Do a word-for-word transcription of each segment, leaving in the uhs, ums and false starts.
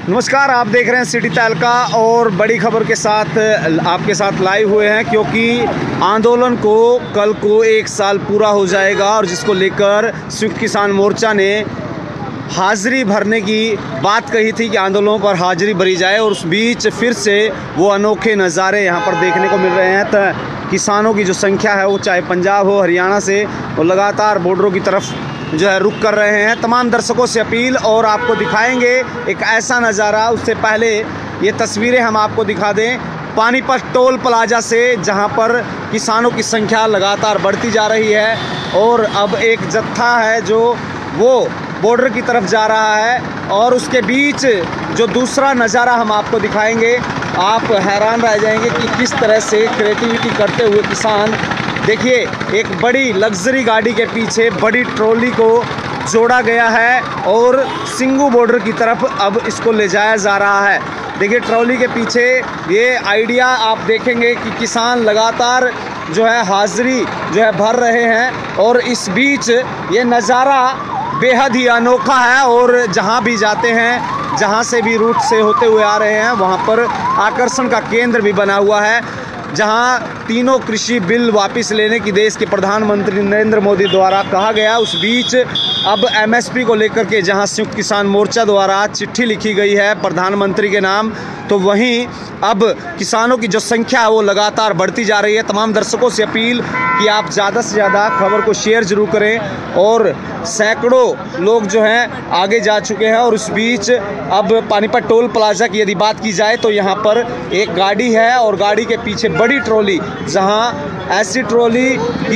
नमस्कार, आप देख रहे हैं सिटी तहलका और बड़ी खबर के साथ आपके साथ लाइव हुए हैं, क्योंकि आंदोलन को कल को एक साल पूरा हो जाएगा और जिसको लेकर संयुक्त किसान मोर्चा ने हाजिरी भरने की बात कही थी कि आंदोलनों पर हाजिरी भरी जाए। और उस बीच फिर से वो अनोखे नज़ारे यहाँ पर देखने को मिल रहे हैं। तो किसानों की जो संख्या है वो चाहे पंजाब हो, हरियाणा से, वो लगातार बॉर्डरों की तरफ जो है रुक कर रहे हैं। तमाम दर्शकों से अपील, और आपको दिखाएंगे एक ऐसा नज़ारा। उससे पहले ये तस्वीरें हम आपको दिखा दें पानीपत टोल प्लाजा से, जहां पर किसानों की संख्या लगातार बढ़ती जा रही है और अब एक जत्था है जो वो बॉर्डर की तरफ जा रहा है। और उसके बीच जो दूसरा नज़ारा हम आपको दिखाएंगे, आप हैरान रह जाएंगे कि किस तरह से क्रिएटिविटी करते हुए किसान, देखिए एक बड़ी लग्जरी गाड़ी के पीछे बड़ी ट्रॉली को जोड़ा गया है और सिंगू बॉर्डर की तरफ अब इसको ले जाया जा रहा है। देखिए ट्रॉली के पीछे ये आइडिया आप देखेंगे कि किसान लगातार जो है हाजिरी जो है भर रहे हैं। और इस बीच ये नज़ारा बेहद ही अनोखा है और जहाँ भी जाते हैं, जहाँ से भी रूट से होते हुए आ रहे हैं, वहाँ पर आकर्षण का केंद्र भी बना हुआ है, जहां तीनों कृषि बिल वापस लेने की देश के प्रधानमंत्री नरेंद्र मोदी द्वारा कहा गया। उस बीच अब एमएसपी को लेकर के जहां संयुक्त किसान मोर्चा द्वारा चिट्ठी लिखी गई है प्रधानमंत्री के नाम, तो वहीं अब किसानों की जो संख्या है वो लगातार बढ़ती जा रही है। तमाम दर्शकों से अपील कि आप ज़्यादा से ज़्यादा खबर को शेयर जरूर करें। और सैकड़ों लोग जो हैं आगे जा चुके हैं। और उस बीच अब पानीपत टोल प्लाजा की यदि बात की जाए तो यहाँ पर एक गाड़ी है और गाड़ी के पीछे बड़ी ट्रॉली, जहाँ ऐसी ट्रॉली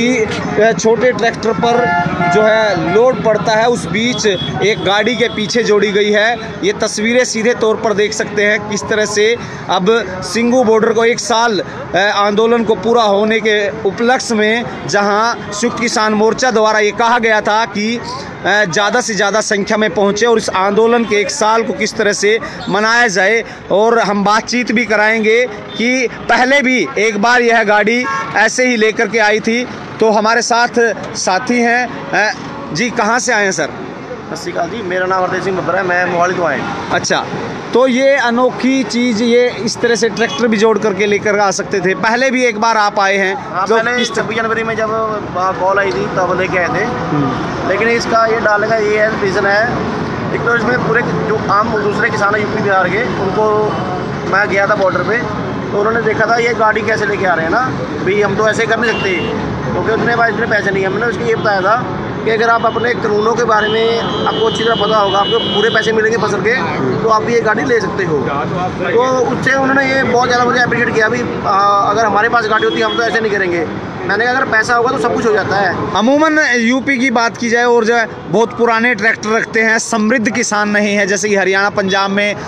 की छोटे ट्रैक्टर पर जो है लोड पड़ता है, उस बीच एक गाड़ी के पीछे जोड़ी गई है। ये तस्वीरें सीधे तौर पर देख सकते हैं किस तरह से अब सिंगू बॉर्डर को एक साल आंदोलन को पूरा होने के उपलक्ष्य में, जहां संयुक्त किसान मोर्चा द्वारा ये कहा गया था कि ज़्यादा से ज़्यादा संख्या में पहुँचे और इस आंदोलन के एक साल को किस तरह से मनाया जाए। और हम बातचीत भी कराएंगे कि पहले भी एक बार यह गाड़ी ऐसे ही लेकर के आई थी। तो हमारे साथ साथी हैं जी, कहाँ से आए हैं सर? सत श्री अकाल जी, मेरा नाम हरदेव सिंह बब्बर है, मैं मोहाली तो आए। अच्छा, तो ये अनोखी चीज़, ये इस तरह से ट्रैक्टर भी जोड़ करके लेकर आ सकते थे, पहले भी एक बार आप आए हैं? हाँ, तो पहले छब्बीस जनवरी में जब कॉल आई थी तब लेके आए थे। लेकिन इसका ये डालने का ये है रीज़न है, एक तो इसमें पूरे जो आम दूसरे किसान है यूपी बिहार के, उनको मैं गया था बॉर्डर पे, तो उन्होंने देखा था ये गाड़ी कैसे लेके आ रहे हैं ना भाई, हम तो ऐसे कर नहीं सकते क्योंकि उतने पास इतने पैसे नहीं है। हमने उसको ये बताया था कि अगर आप अपने कानूनों के बारे में आपको अच्छी तरह पता होगा, आपको पूरे पैसे मिलेंगे फसल के, तो आप ये गाड़ी ले सकते हो। तो उससे उन्होंने ये बहुत ज़्यादा मुझे अप्रिशिएट किया भी, अगर हमारे पास गाड़ी होती हम तो ऐसे नहीं करेंगे। मैंने कहा अगर पैसा होगा तो सब कुछ हो जाता है। अमूमन यूपी की बात की जाए और जो है बहुत पुराने ट्रैक्टर रखते हैं, समृद्ध किसान नहीं है, जैसे कि हरियाणा पंजाब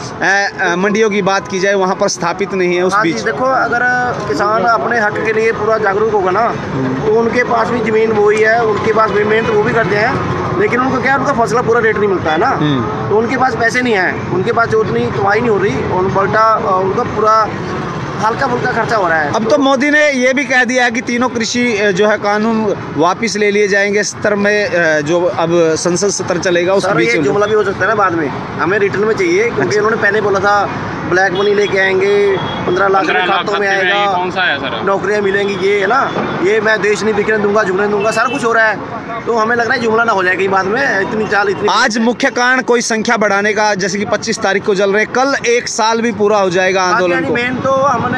में मंडियों की बात की जाए वहाँ पर स्थापित नहीं है। उस बीच देखो, अगर किसान अपने हक के लिए पूरा जागरूक होगा ना, तो उनके पास भी ज़मीन वही है, उनके पास भी मेहनत वो भी करते हैं, लेकिन उनको क्या, उनका फसल पूरा रेट नहीं मिलता है ना, तो उनके पास पैसे नहीं है, उनके पास जो उतनी कमाई नहीं हो रही, और उल्टा उनका पूरा हल्का फुल्का खर्चा हो रहा है। अब तो मोदी ने ये भी कह दिया है कि तीनों कृषि जो है कानून वापस ले लिए जाएंगे सत्र में, जो अब संसद सत्र चलेगा उस बीच। ये जुमला भी हो सकता है ना बाद में, हमें रिटर्न में चाहिए, क्योंकि उन्होंने पहले बोला था ब्लैक मनी लेके आएंगे, पंद्रह लाख खातों में आएगा, कौन सा है सर, नौकरियां मिलेंगी, ये है ना, ये मैं देश नहीं बिकने दूंगा, झुकने दूंगा, सारा कुछ हो रहा है। तो हमें लग रहा है जुमला ना हो जाए कहीं बाद में, इतनी चाल इतनी। आज मुख्य कारण कोई संख्या बढ़ाने का, जैसे कि पच्चीस तारीख को चल रहे, कल एक साल भी पूरा हो जाएगा आंदोलन को। मेन तो हमने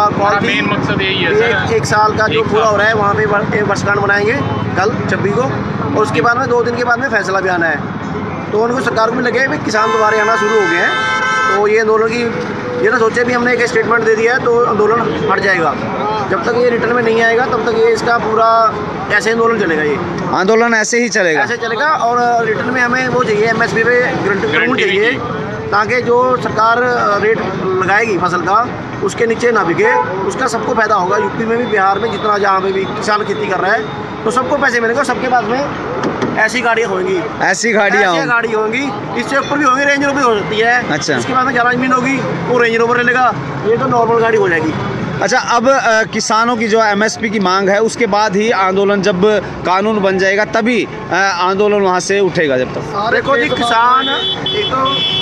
मेन मकसद यही है सर, एक साल का जो पूरा हो रहा है वहाँ पे वर्षगांठ मनाएंगे कल छब्बीस को, और उसके बाद में दो दिन के बाद में फैसला भी आना है। तो उनको सरकार को भी लगे भी किसान दोबारा आना शुरू हो गए हैं, तो ये आंदोलन की ये ना सोचे भी हमने एक स्टेटमेंट दे दिया है तो आंदोलन हट जाएगा। जब तक ये रिटर्न में नहीं आएगा तब तक ये इसका पूरा ऐसे आंदोलन चलेगा, ये आंदोलन ऐसे ही चलेगा ऐसे चलेगा। और रिटर्न में हमें वो चाहिए, एमएसपी पे गारंटी चाहिए, ताकि जो सरकार रेट लगाएगी फसल का उसके नीचे ना बिके, उसका सबको फायदा होगा। यूपी में भी, बिहार में, जितना जहाँ पे भी किसान खेती कर रहा है तो सबको पैसे मिलेंगे, और सबके पास में ऐसी गाड़ियाँ होंगी, ऐसी गाड़ियाँ ऐसी गाड़ी होंगी, इससे ऊपर भी होंगी, रेंज रोवर भी हो सकती है। अच्छा, उसके बाद में ज़्यादा जमीन होगी वो रेंज रोवर ले लेगा, ये तो नॉर्मल गाड़ी हो जाएगी। अच्छा, अब आ, किसानों की जो एमएसपी की मांग है उसके बाद ही आंदोलन, जब कानून बन जाएगा तभी आ, आंदोलन वहाँ से उठेगा। जब तक देखो जी, किसान एक तो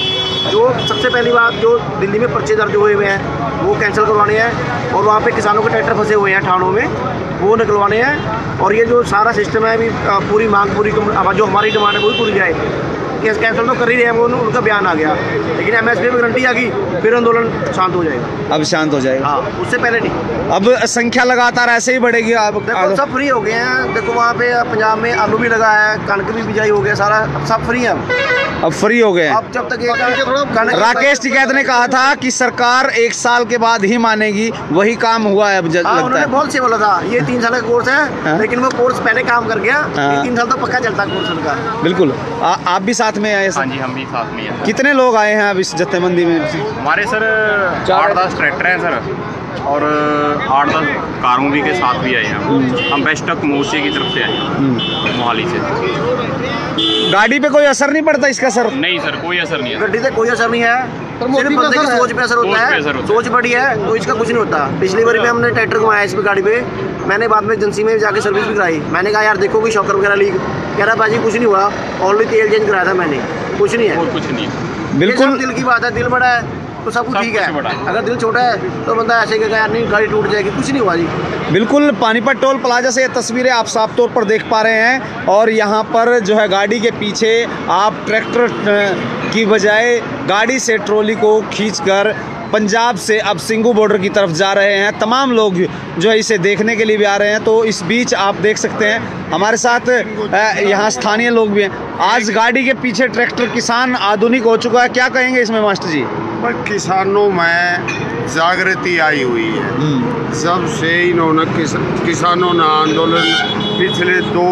जो सबसे पहली बात, जो दिल्ली में पर्चे दर्ज हुए हुए हैं वो कैंसिल करवाने हैं, और वहाँ पे किसानों के ट्रैक्टर फंसे हुए हैं थानों में, वो निकलवाने हैं। और ये जो सारा सिस्टम है अभी पूरी मांग पूरी, जो हमारी डिमांड है वो भी पूरी जाए। केस कैंसिल तो कर ही रहे हैं, वो उनका बयान आ गया, लेकिन एमएसपी में गारंटी आ गई, फिर आंदोलन शांत हो जाएगा। अब शांत हो जाएगा, हाँ, उससे पहले नहीं। अब संख्या लगातार ऐसे ही बढ़ेगी। अब देखो सब फ्री हो गए हैं, देखो वहाँ पे पंजाब में आलू भी लगा है, कणक भी बिजाई हो गया, सारा सब फ्री है। अब फ्री हो गए। अब जब तक एक राकेश टिकैत ने कहा था कि सरकार एक साल के बाद ही मानेगी, वही काम हुआ है अब ज- हाँ, लगता उन्होंने है। बहुत से बोला था ये तीन साल का कोर्स है, हाँ। लेकिन वो कोर्स पहले काम कर गया, हाँ। ये तीन साल तो पक्का चलता कोर्स उनका। बिल्कुल। आ, आप भी साथ में आए हाँ सर? जी, हम भी साथ में हैं। कितने लोग आए हैं अब इस जत्थेबंदी में? हमारे सर आठ दस ट्रैक्टर हैं सर, और आठ दस कारों भी के साथ भी आए हैं। हम बेस्ट तक मोर्चे की तरफ से आए हैं, मोहाली से। गाड़ी पे कोई असर नहीं पड़ता इसका सर? नहीं सर, कोई असर नहीं है। गड्डी से कोई असर नहीं है, सिर्फ बंदे की सोच पे असर होता सोच पे है। असर होता है। सोच बड़ी है तो इसका कुछ नहीं होता। पिछली बार भी हमने ट्रैक्टर घुमाया इस पे गाड़ी पे, मैंने बाद में एजेंसी में जाके सर्विस भी कराई। मैंने कहा यार देखो कि शॉकर वगैरह लीक, कह रहा भाजी कुछ नहीं हुआ, ऑलरेडी तेल चेंज कराया था मैंने, कुछ नहीं है। और कुछ नहीं है। ये बिल्कुल। सब दिल की बात है, दिल बड़ा है तो सब कुछ सब ठीक कुछ है। बड़ा है। अगर दिल छोटा है तो बंदा ऐसे कहेगा यार नहीं गाड़ी टूट जाएगी, कुछ नहीं हुआ जी। बिल्कुल। पानीपत टोल प्लाजा से ये तस्वीरें आप साफ तौर पर देख पा रहे हैं, और यहाँ पर जो है गाड़ी के पीछे आप ट्रैक्टर अ, की बजाय गाड़ी से ट्रॉली को खींचकर पंजाब से अब सिंघू बॉर्डर की तरफ जा रहे हैं। तमाम लोग जो है इसे देखने के लिए भी आ रहे हैं। तो इस बीच आप देख सकते हैं हमारे साथ अ, यहाँ स्थानीय लोग भी हैं। आज गाड़ी के पीछे ट्रैक्टर किसान आधुनिक हो चुका है, क्या कहेंगे इसमें मास्टर जी? पर किसानों में जागृति आई हुई है। जब से इन्होंने किस, किसानों ने आंदोलन पिछले दो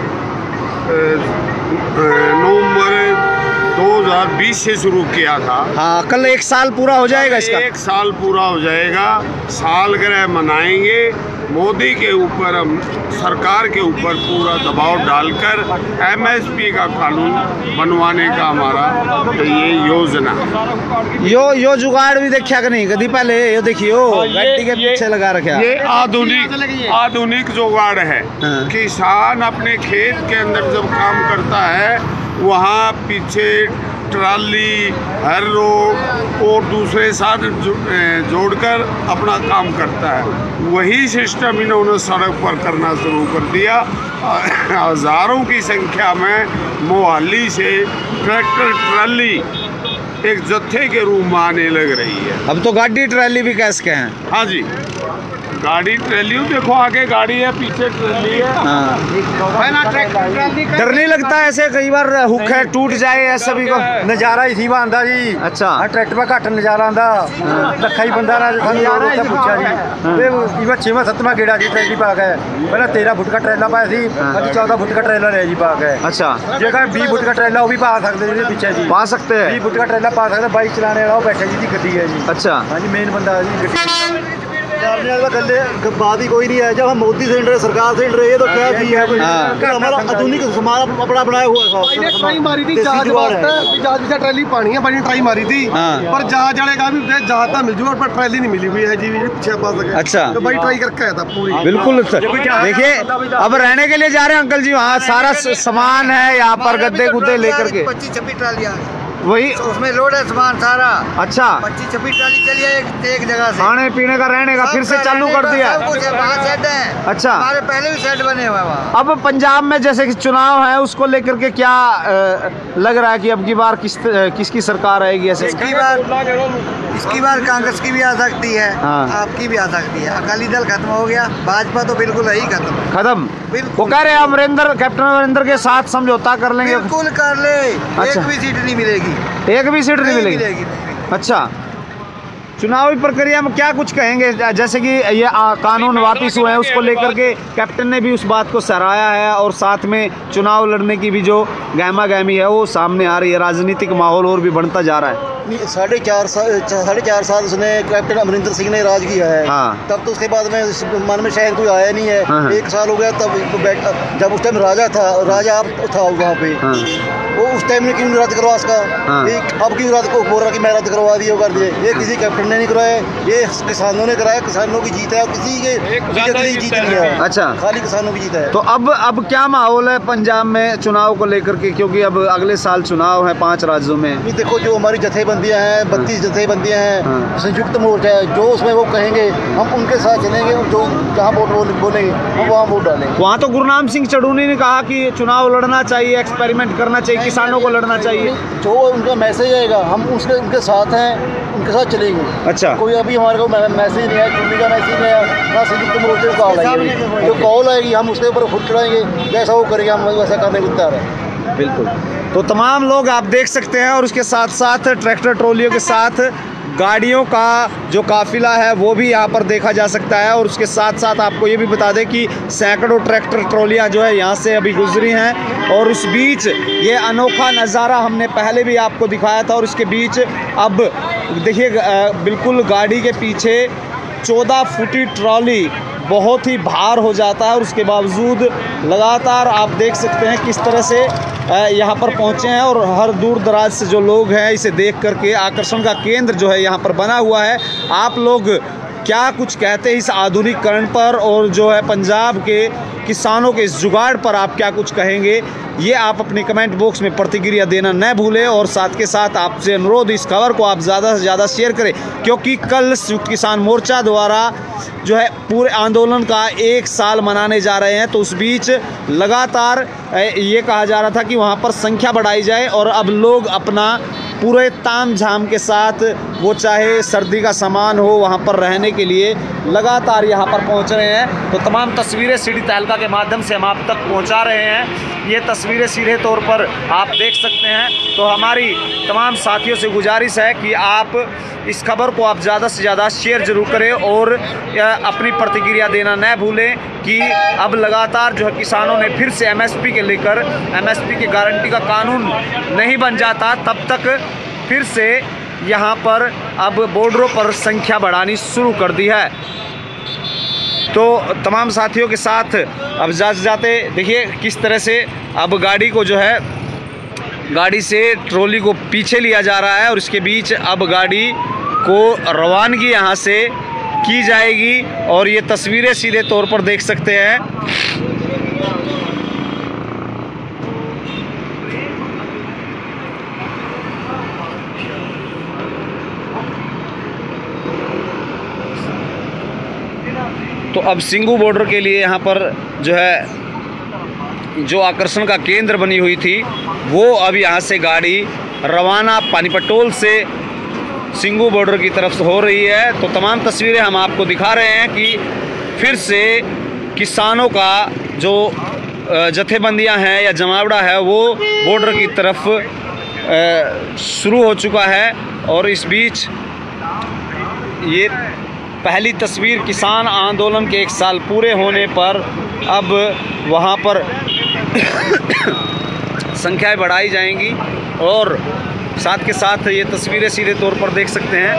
नवंबर दो हज़ार बीस से शुरू किया था। हाँ, कल एक साल पूरा हो जाएगा इसका। एक साल पूरा हो जाएगा, सालगिरह मनाएंगे। मोदी के ऊपर, हम सरकार के ऊपर पूरा दबाव डालकर एमएसपी का कानून बनवाने का हमारा ये योजना। यो यो जुगाड़ भी देखा कि नहीं कभी पहले? यो देखियो गाड़ी के पीछे लगा रखा। ये आधुनिक आधुनिक जुगाड़ है। हाँ। किसान अपने खेत के अंदर जब काम करता है, वहाँ पीछे ट्राली, हर्रो और दूसरे साधन जो, जोड़कर अपना काम करता है। वही सिस्टम इन्होंने सड़क पर करना शुरू कर दिया। हज़ारों की संख्या में मोहाली से ट्रैक्टर ट्राली एक जत्थे के रूप में आने लग रही है। अब तो गाड़ी ट्रैली भी कैस के हैं। हाँ जी, गाड़ी ट्रैली देखो, आगे गाड़ी है, पीछे ट्रैली है। हाँ। डर नहीं लगता ऐसे कई बार हुक है टूट जाए ऐसा सभी को? नज़ारा इसी में आंदा जी। अच्छा। हाँ, ट्रैक्टर पर घट नज़ारा आंदा। लखा ही बंदा ना सानू लोग उत्थे पुछया जी इवा छेवां सत्तवां गेड़ा जी ट्रैली पा गए। पहले तेरह फुट का ट्रैला पाया सी, अज चौदह फुट का ट्रैला लिया जी पा गए। अच्छा। जेकर बीस फुट का ट्रैला वो भी पा सकते जी पीछे जी। पा सकते हैं? बीस फुट का ट्रैला पा सकते, बाइक चलाने वाला वो बैठा जी दी गड्डी है जी। अच्छा। हाँ जी, मेन बंदा है जी गड्डी। गले बात ही कोई नहीं है। जब हम मोदी से डरे, सरकार से डरे, तो क्या भी है हाँ। हमारा आधुनिक समाज अपना बनाया हुआ है। ट्राई मारी थी जहाज वास्ते, जहाज में ट्रैली पानी है, बड़ी ट्राई मारी थी। हाँ। पर जहाज वाले का भी जहाज तो मिल जूगा, पर ट्रैली नहीं मिली हुई है जी, पीछे पा सके। अच्छा। तो भाई ट्राई करके आया था पूरी। बिल्कुल सर। देखिए अब रहने के लिए जा रहे हैं अंकल जी, वहाँ सारा स- सामान है यहाँ पर, गद्दे गुद्दे लेकर के। पच्चीस छब्बीस ट्रालियाँ वही। उसमें लोड है सामान सारा। अच्छा। पच्चीस छब्बीस ट्राली चली है एक, एक जगह से। खाने पीने का रहने का फिर से सबका चालू रहने कर का दिया। सब कुछ है, वहाँ सेट है। अच्छा। हमारे पहले भी सेट बने हुए हैं वहाँ। अब पंजाब में जैसे कि चुनाव है, उसको लेकर के क्या अ, लग रहा है कि अब की बार किस किसकी सरकार आएगी ऐसे? इसकी बार इसकी बार कांग्रेस की भी आ सकती है, हाँ। आपकी भी आ सकती है। अकाली दल खत्म हो गया, भाजपा तो बिल्कुल ही खत्म है। खत्म। बिल्कुल। वो कह रहे हैं अमरिंदर, कैप्टन अमरिंदर के साथ समझौता कर लेंगे। बिल्कुल कर ले, अच्छा। एक भी सीट नहीं मिलेगी। एक भी सीट नहीं नहीं मिलेगी? मिलेगी, नहीं। अच्छा। चुनावी प्रक्रिया में क्या कुछ कहेंगे? जैसे कि ये आ, कानून वापिस हुए हैं, उसको लेकर के कैप्टन ने भी उस बात को सराहाया है, और साथ में चुनाव लड़ने की भी जो गहमा गहमी है वो सामने आ रही है। राजनीतिक माहौल और भी बढ़ता जा रहा है। साढ़े चार साल साढ़े चार साल उसने कैप्टन अमरिंदर सिंह ने राज किया है। हाँ। तब तो उसके बाद में इस मन में शायद कोई आया नहीं है। हाँ। एक साल हो गया तब बैठ- जब उस टाइम राजा था, राजा आप था वहाँ पे, हाँ। वो उस टाइम ने क्यों रद्द करवा उसका? हाँ। एक अब क्यों रद्द को बोल रहा कि मैं रद्द करवा दिया, वो कर दिए? ये किसी कैप्टन ने नहीं करवाया, ये किसानों ने कराया। किसानों की जीत है, किसी के बीजेपी की जीत नहीं है। अच्छा। खाली किसानों की जीत है। तो अब अब क्या माहौल है पंजाब में चुनाव को लेकर के? क्योंकि अब अगले साल चुनाव है पांच राज्यों में। देखो जो हमारी जथेबंदी जथेबंदियाँ हैं, बत्तीस जथेबंदियाँ हैं, संयुक्त मोर्चा है, जो उसमें वो कहेंगे हम उनके साथ चलेंगे, जो जहाँ वोट बोलेंगे हम वहाँ वोट डालेंगे। वहाँ तो गुरनाम सिंह चढ़ूनी ने कहा कि चुनाव लड़ना चाहिए, एक्सपेरिमेंट करना चाहिए, किसानों को लड़ना चाहिए। जो उनका मैसेज आएगा हम उसके उनके साथ हैं, उनके साथ चलेंगे। अच्छा, कोई अभी हमारे को मैसेज नहीं आया, चुनी का मैसेज नहीं आया, ना संयुक्त मोर्चे को कॉल आएगी। जो कॉल आएगी हम उसके ऊपर खुद चढ़ाएंगे, जैसा वो करेंगे हम वैसा करने को तैयार है। बिल्कुल। तो तमाम लोग आप देख सकते हैं और उसके साथ साथ ट्रैक्टर ट्रॉलियों के साथ गाड़ियों का जो काफिला है वो भी यहाँ पर देखा जा सकता है। और उसके साथ साथ आपको ये भी बता दें कि सैकड़ों ट्रैक्टर ट्रॉलियाँ जो है यहाँ से अभी गुजरी हैं और उस बीच ये अनोखा नज़ारा हमने पहले भी आपको दिखाया था। और इसके बीच अब देखिए बिल्कुल गाड़ी के पीछे चौदह फुटी ट्रॉली बहुत ही भार हो जाता है और उसके बावजूद लगातार आप देख सकते हैं किस तरह से यहाँ पर पहुँचे हैं। और हर दूर दराज से जो लोग हैं इसे देख करके आकर्षण का केंद्र जो है यहाँ पर बना हुआ है। आप लोग क्या कुछ कहते हैं इस आधुनिकीकरण पर और जो है पंजाब के किसानों के इस जुगाड़ पर आप क्या कुछ कहेंगे, ये आप अपने कमेंट बॉक्स में प्रतिक्रिया देना न भूलें। और साथ के साथ आपसे अनुरोध, इस खबर को आप ज़्यादा से ज़्यादा शेयर करें, क्योंकि कल संयुक्त किसान मोर्चा द्वारा जो है पूरे आंदोलन का एक साल मनाने जा रहे हैं। तो उस बीच लगातार ये कहा जा रहा था कि वहाँ पर संख्या बढ़ाई जाए और अब लोग अपना पूरे ताम झाम के साथ, वो चाहे सर्दी का सामान हो, वहाँ पर रहने के लिए लगातार यहाँ पर पहुँच रहे हैं। तो तमाम तस्वीरें सिटी तहलका के माध्यम से हम आप तक पहुँचा रहे हैं। ये तस्वीरें सीधे तौर पर आप देख सकते हैं। तो हमारी तमाम साथियों से गुजारिश है कि आप इस खबर को आप ज़्यादा से ज़्यादा शेयर ज़रूर करें और अपनी प्रतिक्रिया देना न भूलें कि अब लगातार जो है किसानों ने फिर से एमएसपी के लेकर, एमएसपी की गारंटी का कानून नहीं बन जाता तब तक फिर से यहाँ पर अब बॉर्डरों पर संख्या बढ़ानी शुरू कर दी है। तो तमाम साथियों के साथ अब जाते जाते देखिए किस तरह से अब गाड़ी को जो है, गाड़ी से ट्रॉली को पीछे लिया जा रहा है और इसके बीच अब गाड़ी को रवानगी यहाँ से की जाएगी। और ये तस्वीरें सीधे तौर पर देख सकते हैं। तो अब सिंगू बॉर्डर के लिए यहाँ पर जो है जो आकर्षण का केंद्र बनी हुई थी वो अब यहाँ से गाड़ी रवाना पानीपतोल से सिंगू बॉर्डर की तरफ से हो रही है। तो तमाम तस्वीरें हम आपको दिखा रहे हैं कि फिर से किसानों का जो जथेबंदियां हैं या जमावड़ा है वो बॉर्डर की तरफ शुरू हो चुका है। और इस बीच ये पहली तस्वीर किसान आंदोलन के एक साल पूरे होने पर अब वहाँ पर संख्याएं बढ़ाई जाएंगी। और साथ के साथ ये तस्वीरें सीधे तौर पर देख सकते हैं।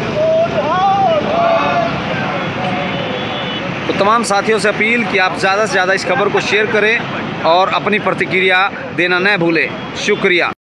तो तमाम साथियों से अपील कि आप ज़्यादा से ज़्यादा इस खबर को शेयर करें और अपनी प्रतिक्रिया देना न भूलें। शुक्रिया।